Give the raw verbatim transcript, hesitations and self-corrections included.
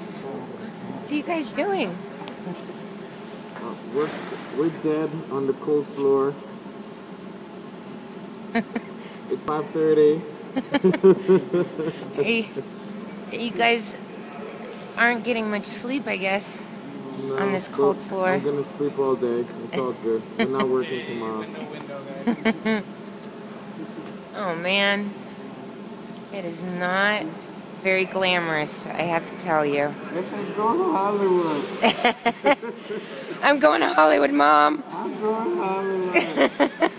So, what are you guys doing? Uh, we're, we're dead on the cold floor. It's five thirty. you, you guys aren't getting much sleep, I guess, no, on this cold floor. I'm gonna sleep all day. It's all good. We're not working tomorrow. Oh man, it is not very glamorous, I have to tell you. Let's go to Hollywood. I'm going to Hollywood, Mom. I'm going to Hollywood.